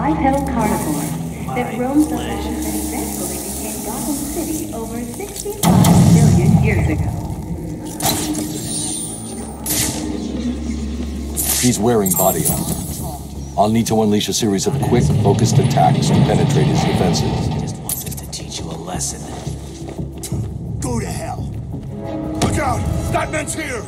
bipedal carnivore that roams the land and eventually became Gotham City over 65 million years ago. He's wearing body armor. I'll need to unleash a series of quick, focused attacks to penetrate his defenses. He just wants us to teach you a lesson. Go to hell. Look out! Statman's here!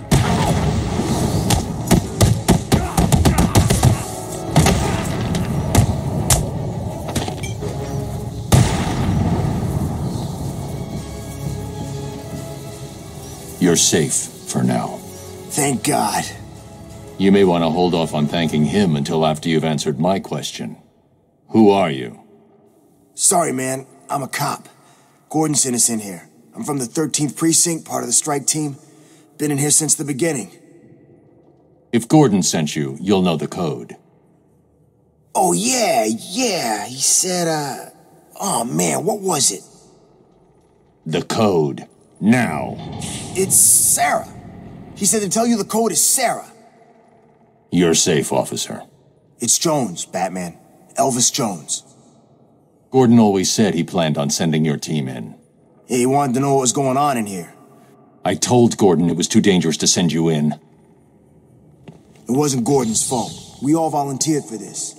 You're safe, for now. Thank God. You may want to hold off on thanking him until after you've answered my question. Who are you? Sorry, man. I'm a cop. Gordon sent us in here. I'm from the 13th Precinct, part of the strike team. Been in here since the beginning. If Gordon sent you, you'll know the code. Oh, yeah. He said, oh, man, what was it? The code. Now. It's Sarah. He said to tell you the code is Sarah. You're safe, officer. It's Jones, Batman. Elvis Jones. Gordon always said he planned on sending your team in. Yeah, he wanted to know what was going on in here. I told Gordon it was too dangerous to send you in. It wasn't Gordon's fault. We all volunteered for this.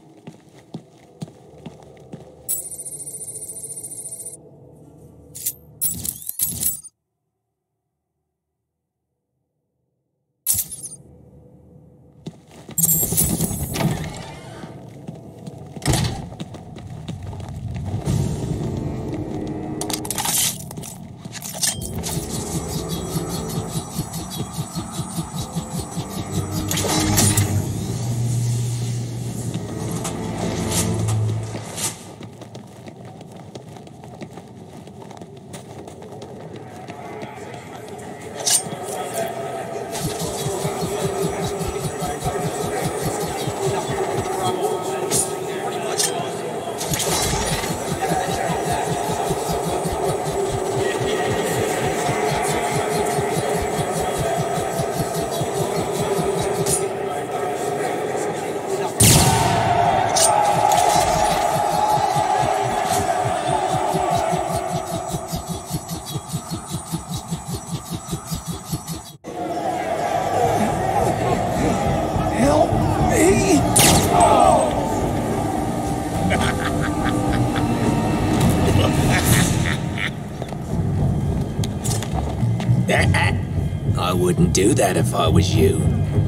I wouldn't do that if I was you.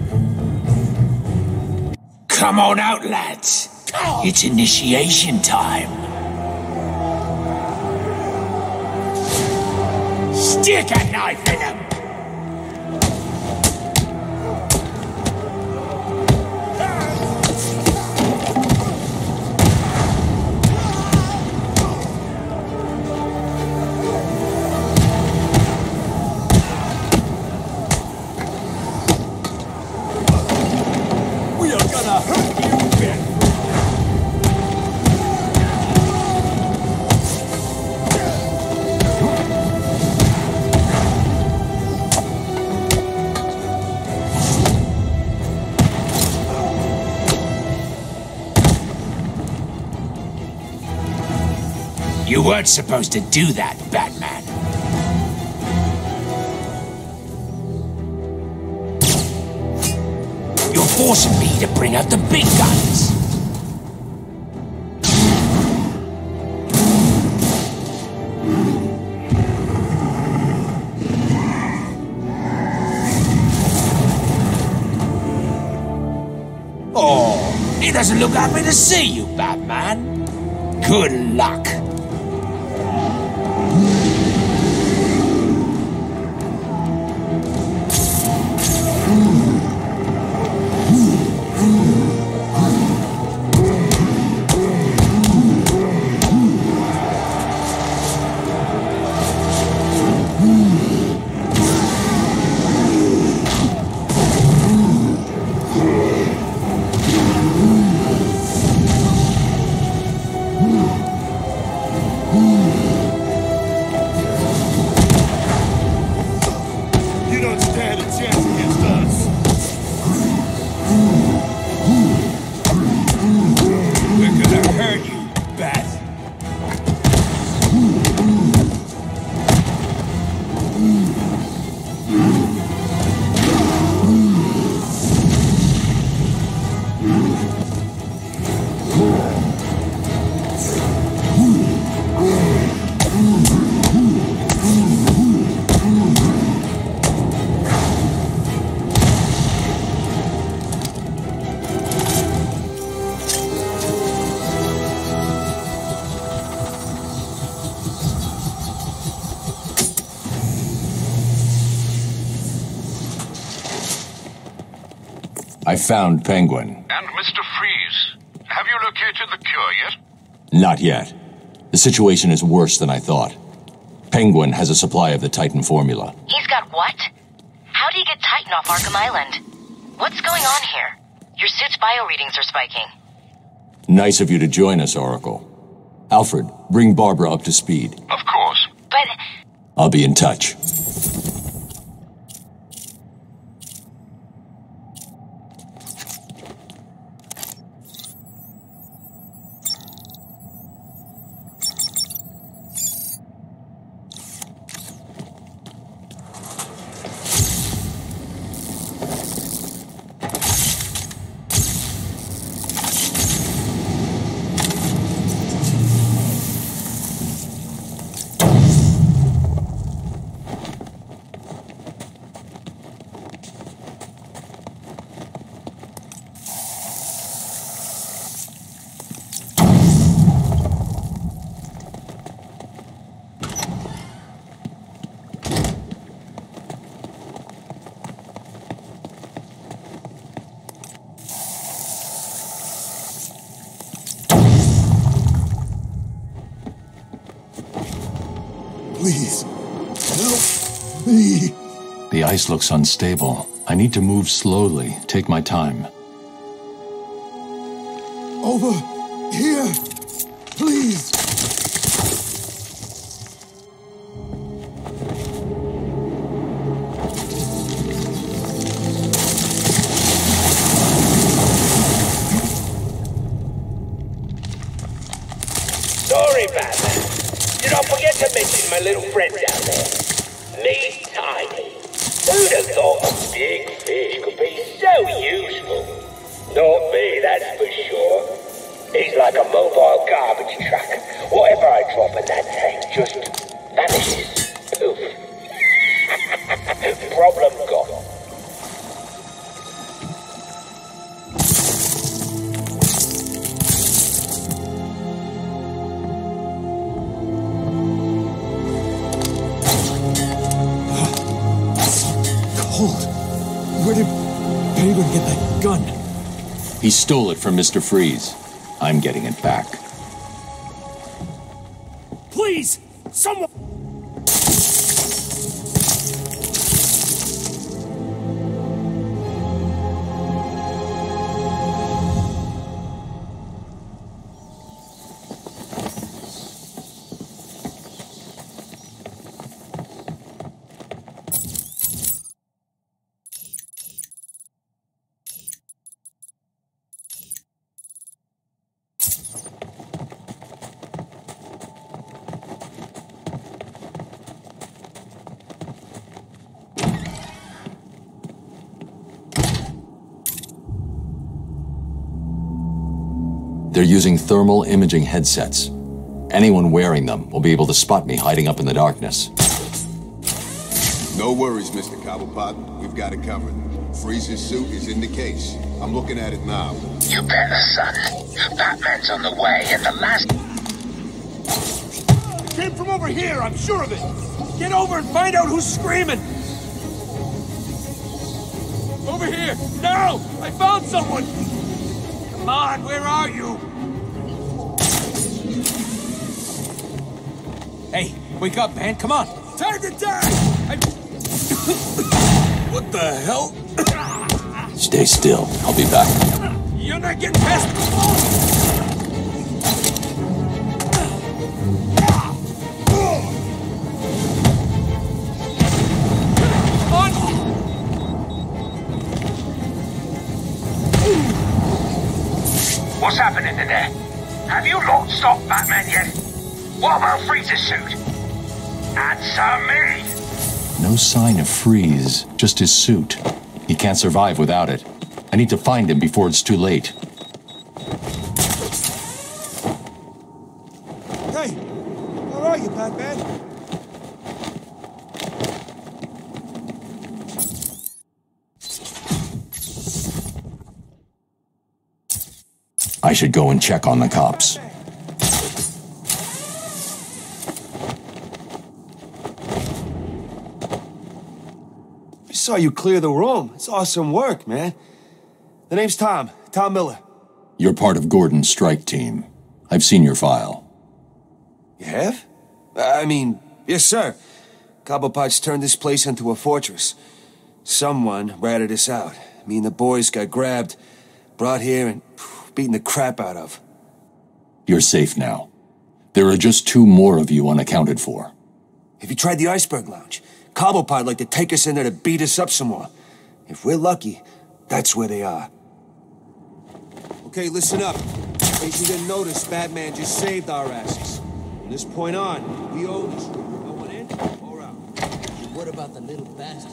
Come on out, lads. It's initiation time. Stick a knife in him! You weren't supposed to do that, Batman. You're forcing me to bring out the big guns. Oh, he doesn't look happy to see you, Batman. Good luck. I found Penguin. And Mr. Freeze. Have you located the cure yet? Not yet. The situation is worse than I thought. Penguin has a supply of the Titan formula. He's got what? How do you get Titan off Arkham Island? What's going on here? Your suit's bio-readings are spiking. Nice of you to join us, Oracle. Alfred, bring Barbara up to speed. Of course. But... I'll be in touch. Please, help me. The ice looks unstable. I need to move slowly. Take my time. Over here, please. Sorry, Batman. You don't forget to mention my little friend down there. Me, Tiny. Who'd have thought a big fish could be so useful? Not me, that's for sure. He's like a mobile garbage truck. Whatever I drop in that tank just vanishes. Poof. Problem gone. Where did Penguin get that gun? He stole it from Mr. Freeze. I'm getting it back. Please! Someone... They're using thermal imaging headsets. Anyone wearing them will be able to spot me hiding up in the darkness. No worries, Mr. Cobblepot. We've got it covered. Freeze's suit is in the case. I'm looking at it now. You better, son. Batman's on the way, and the last... It came from over here, I'm sure of it! Get over and find out who's screaming! Over here! Now! I found someone! Come on, where are you? Hey, wake up, man, come on! Time to die! What the hell? Stay still. I'll be back. You're not getting past the wall! What's happening in there? Have you lot stopped Batman yet? What about Freeze's suit? Answer me! No sign of Freeze, just his suit. He can't survive without it. I need to find him before it's too late. Hey! Where are you, Batman? I should go and check on the cops. I saw you clear the room. It's awesome work, man. The name's Tom. Tom Miller. You're part of Gordon's strike team. I've seen your file. You have? I mean, yes, sir. Cobblepot's turned this place into a fortress. Someone ratted us out. Me and the boys got grabbed, brought here, and beaten the crap out of. You're safe now. There are just 2 more of you unaccounted for. Have you tried the Iceberg Lounge? Cobblepot like to take us in there to beat us up some more. If we're lucky, that's where they are. Okay, listen up. In case you didn't notice, Batman just saved our asses. From this point on, we own this room. Going in or out? What about the little bastard?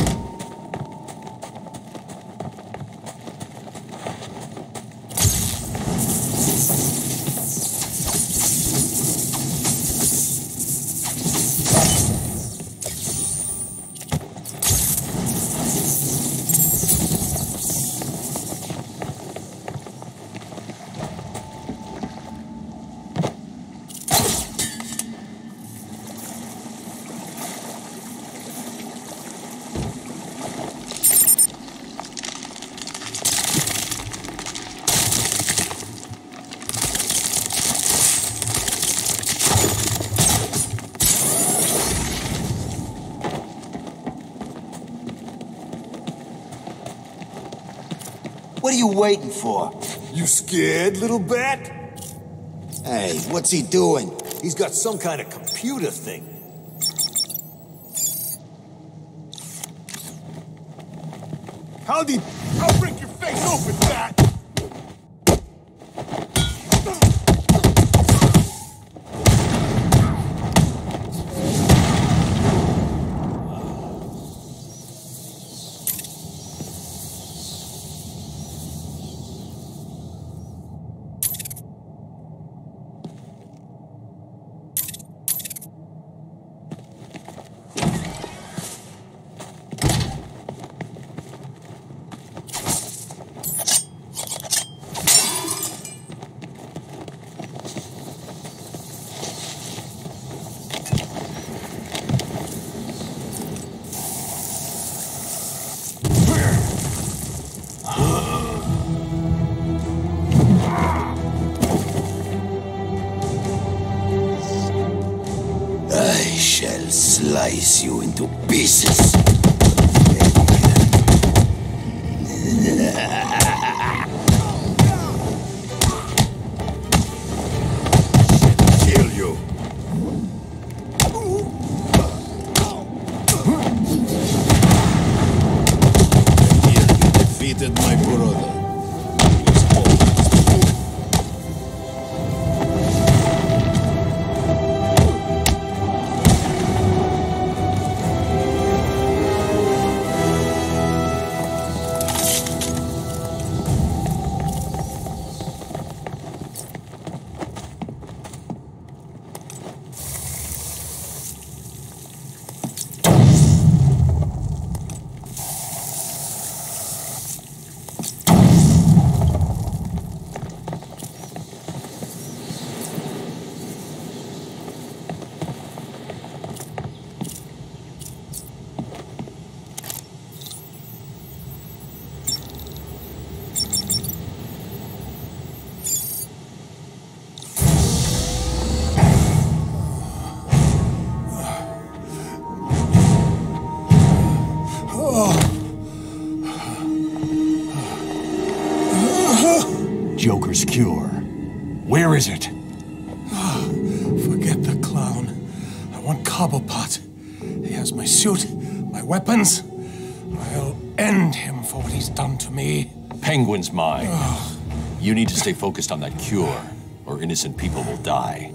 What are you waiting for? You scared, little bat? Hey, what's he doing? He's got some kind of computer thing. I'll break your face open, bat! Slice you into pieces. Kill you. Here you defeated my brother. Joker's cure. Where is it? Forget the clown. I want Cobblepot. He has my suit, my weapons. I'll end him for what he's done to me. Penguin's mine. You need to stay focused on that cure, or innocent people will die.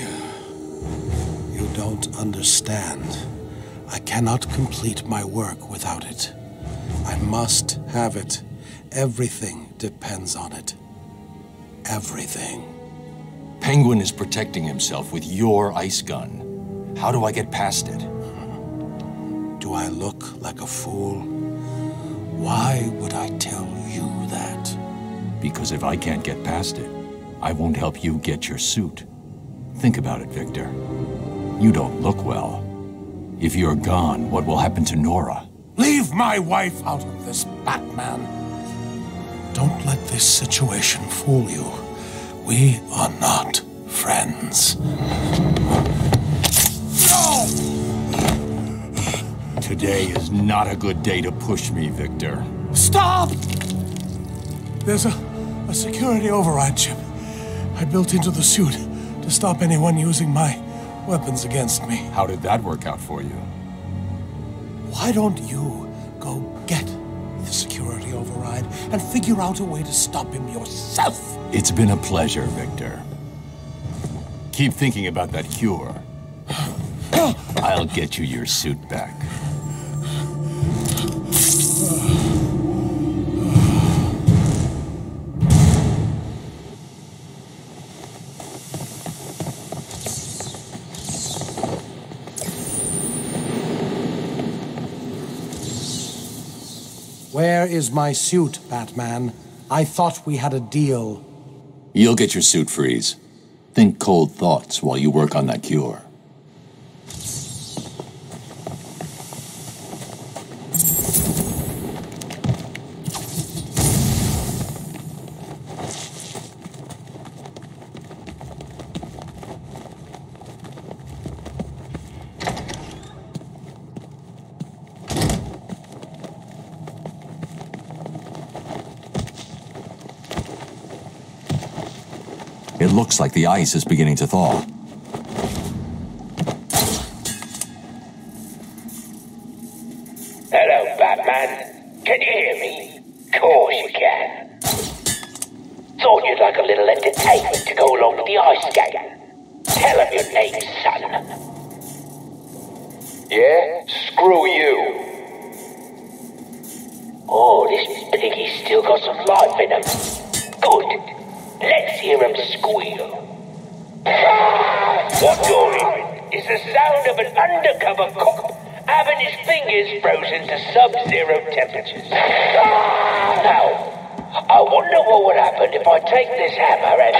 You don't understand. I cannot complete my work without it. I must have it. Everything depends on it. Everything. Penguin is protecting himself with your ice gun. How do I get past it? Do I look like a fool? Why would I tell you that? Because if I can't get past it, I won't help you get your suit. Think about it, Victor. You don't look well. If you're gone, what will happen to Nora? Leave my wife out of this, Batman. Don't let this situation fool you. We are not friends. Today is not a good day to push me, Victor. Stop! There's a security override chip I built into the suit to stop anyone using my weapons against me. How did that work out for you? Why don't you go get the security override and figure out a way to stop him yourself? It's been a pleasure, Victor. Keep thinking about that cure. I'll get you your suit back. Where is my suit, Batman? I thought we had a deal. You'll get your suit, Freeze. Think cold thoughts while you work on that cure. It looks like the ice is beginning to thaw. Hello, Batman. Can you hear me? Course you can. Thought you'd like a little entertainment to go along with the ice skating. Tell him your name, son. Yeah? Screw you. Oh, this piggy's still got some life in him. Good. Let's hear him squeal. What you're hearing is the sound of an undercover cop having his fingers frozen to sub-zero temperatures. Now, I wonder what would happen if I take this hammer and...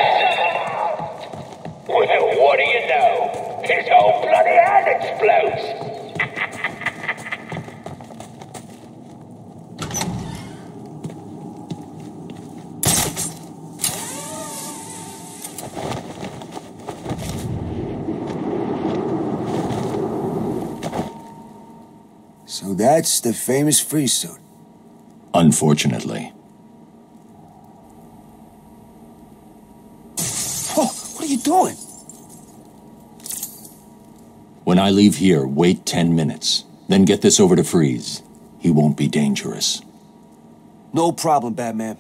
Well, what do you know? His whole bloody hand explodes. So that's the famous freeze suit. Unfortunately. Oh, what are you doing? When I leave here, wait 10 minutes. Then get this over to Freeze. He won't be dangerous. No problem, Batman.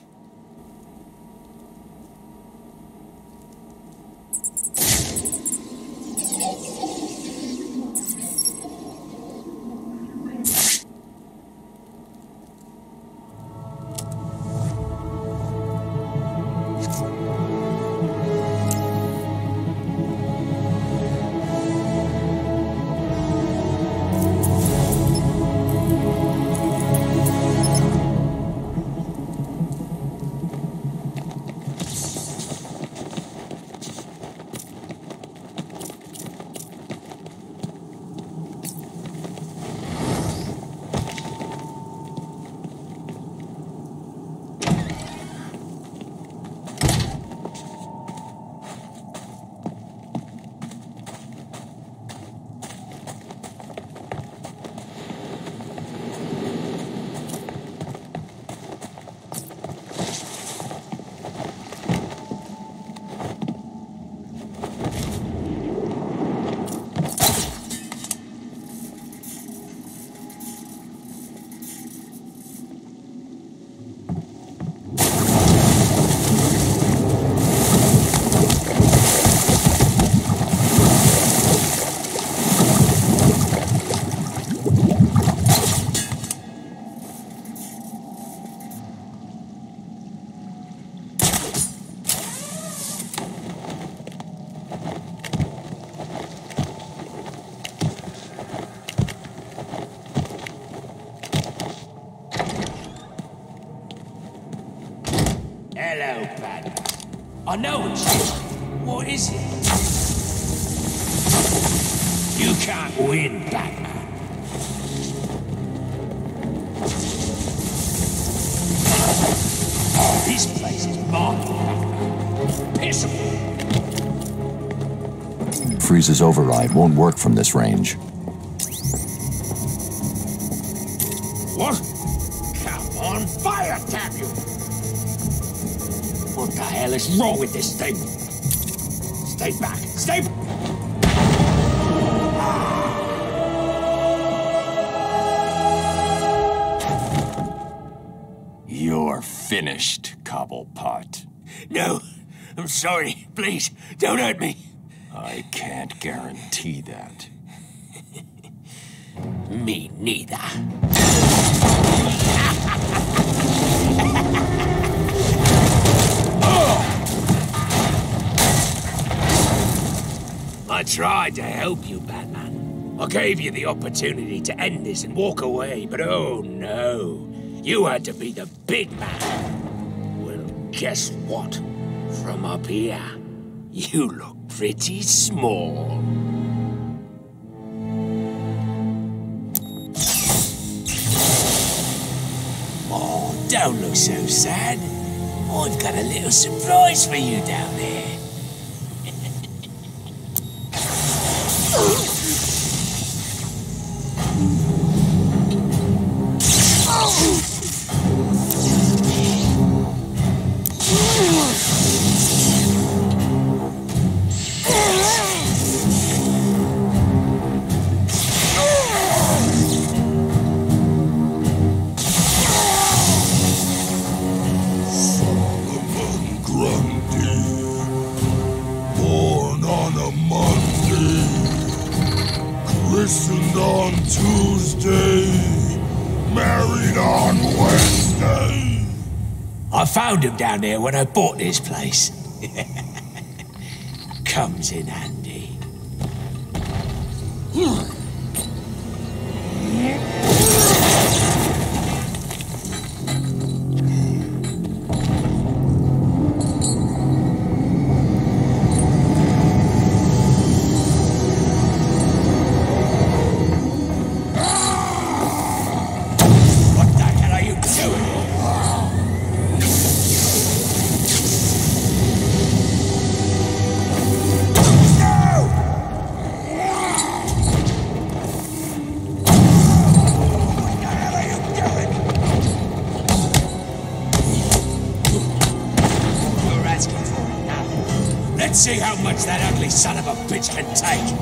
Hello, Batman. I know it's you. What is it? You can't win, Batman. This place is mine. Piss off. Freeze's override won't work from this range. What? Come on, fire tap you! What the hell is wrong with this thing? Stay back! Stay back! You're finished, Cobblepot. No, I'm sorry. Please, don't hurt me. I can't guarantee that. Me neither. I tried to help you, Batman. I gave you the opportunity to end this and walk away, but oh no. You had to be the big man. Well, guess what? From up here, you look pretty small. Oh, don't look so sad. I've got a little surprise for you down there. Christened on Tuesday, married on Wednesday. I found him down there when I bought this place. Comes in handy. Let's see how much that ugly son of a bitch can take.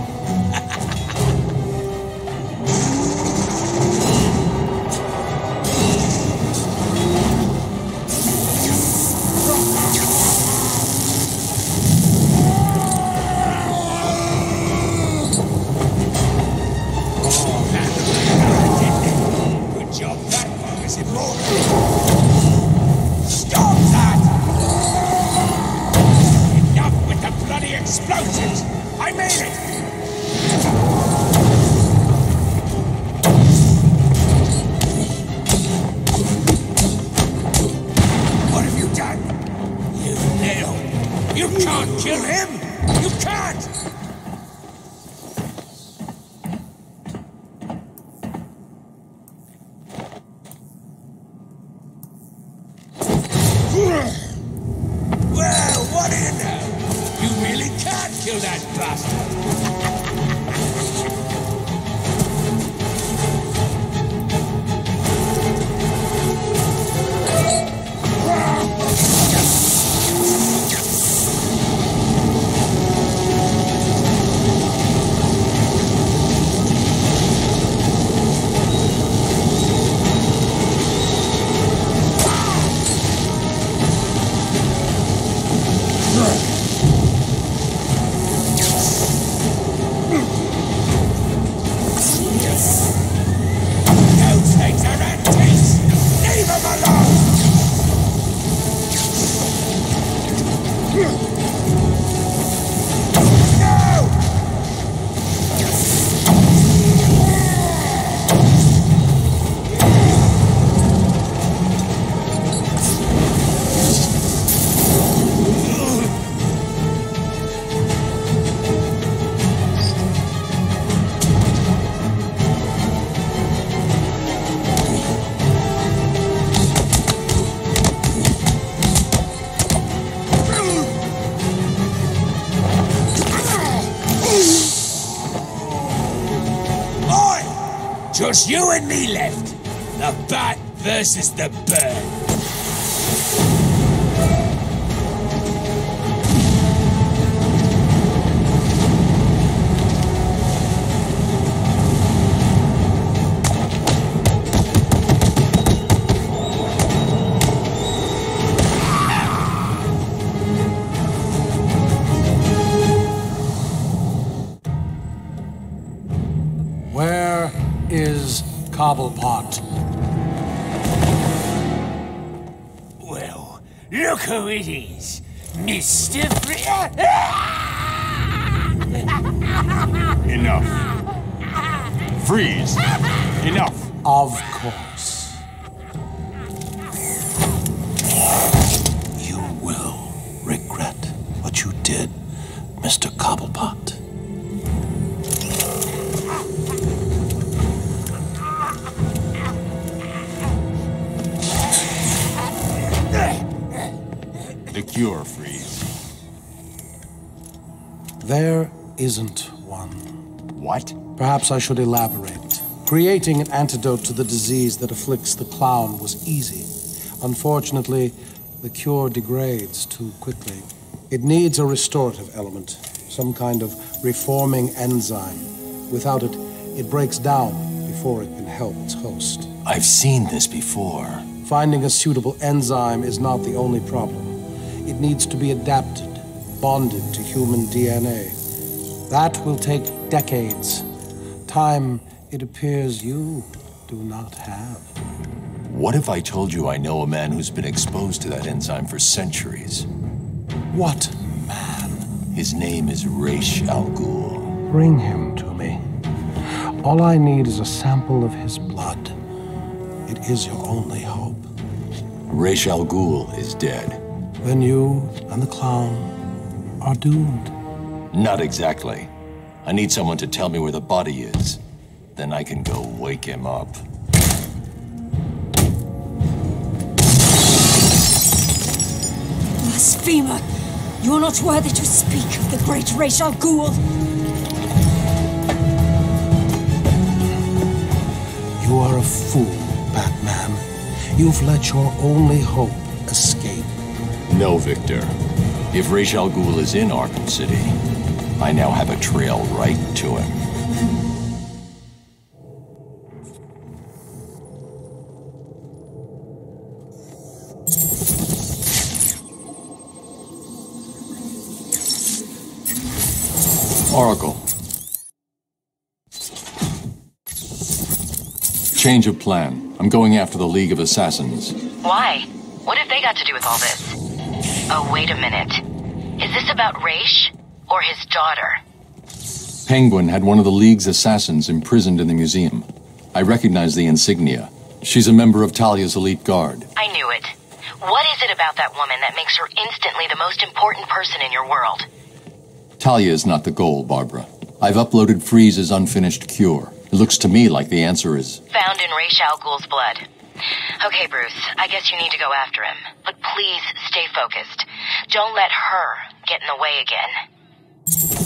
Good job, that one is immortal. Stop that! Bloody explosives! I made it! What have you done? You little... You can't kill him! You can't! Well, what do you know? You really can't kill that bastard! just you and me left. The bat versus the bird. Where is Cobblepot? Well, look who it is. Mr. Enough. Freeze! Enough! Of course. You will regret what you did, Mr. Cobblepot. The cure, Freeze. There isn't one. What? Perhaps I should elaborate. Creating an antidote to the disease that afflicts the clown was easy. Unfortunately, the cure degrades too quickly. It needs a restorative element, some kind of reforming enzyme. Without it, it breaks down before it can help its host. I've seen this before. Finding a suitable enzyme is not the only problem. It needs to be adapted, bonded to human DNA. That will take decades. Time, it appears, you do not have. What if I told you I know a man who's been exposed to that enzyme for centuries? What man? His name is Ra's al Ghul. Bring him to me. All I need is a sample of his blood. It is your only hope. Ra's al Ghul is dead. Then you and the clown are doomed. Not exactly. I need someone to tell me where the body is. Then I can go wake him up. Blasphemer! You're not worthy to speak of the great Ra's al Ghul! You are a fool, Batman. You've let your only hope escape. No, Victor. If Ra's al Ghul is in Arkham City, I now have a trail right to him. Oracle. Change of plan. I'm going after the League of Assassins. Why? What have they got to do with all this? Oh, wait a minute. Is this about Ra's or his daughter? Penguin had one of the League's assassins imprisoned in the museum. I recognize the insignia. She's a member of Talia's elite guard. I knew it. What is it about that woman that makes her instantly the most important person in your world? Talia is not the goal, Barbara. I've uploaded Freeze's unfinished cure. It looks to me like the answer is... found in Ra's al Ghul's blood. Okay, Bruce, I guess you need to go after him. But please stay focused. Don't let her get in the way again.